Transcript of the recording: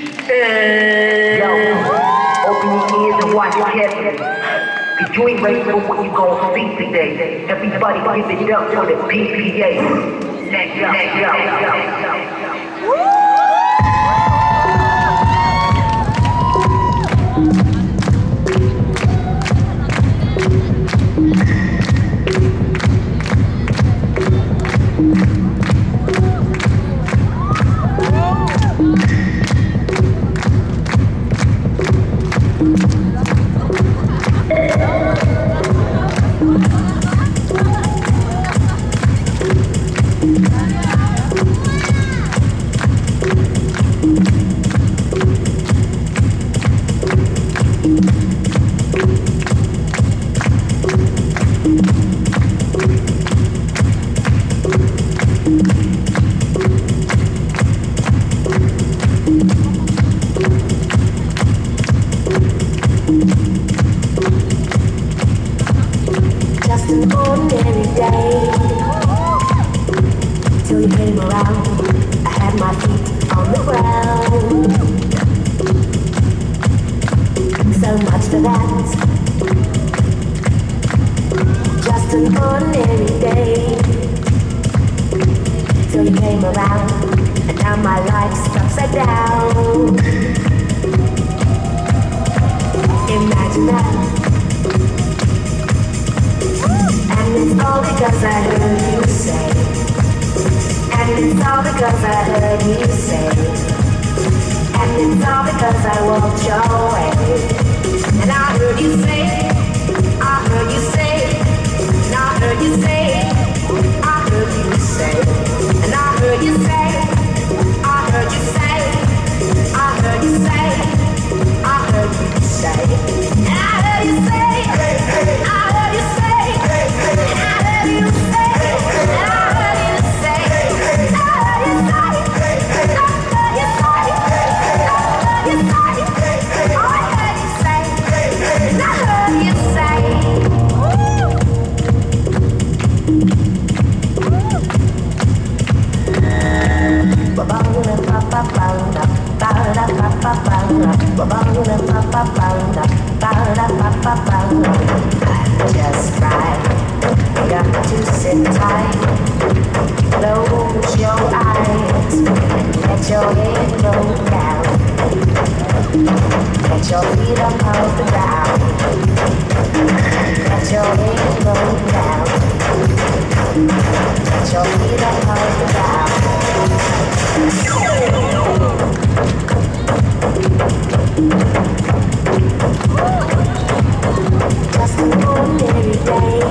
Yo, open your ears and watch carefully. Cause you ain't ready for what you gon' see today. Everybody give it up for the PPA. Let's go. Just an ordinary day till you came around. I had my feet on the ground. So much for that. Just an ordinary day till you came around, and now my life's upside down. Imagine that. And it's all because I heard you say. And it's all because I heard you say. And it's all because I walked your way. And I heard you say, I heard you say, and I heard you say, I heard you say, and I heard you say, I heard you say, I heard you say, I heard you say, and I heard you say, I heard you say. Just right, got to sit tight. Close your eyes, let your head go down. Let your feet up off the ground. Let your head go down. Let your feet up off the ground. Just an ordinary day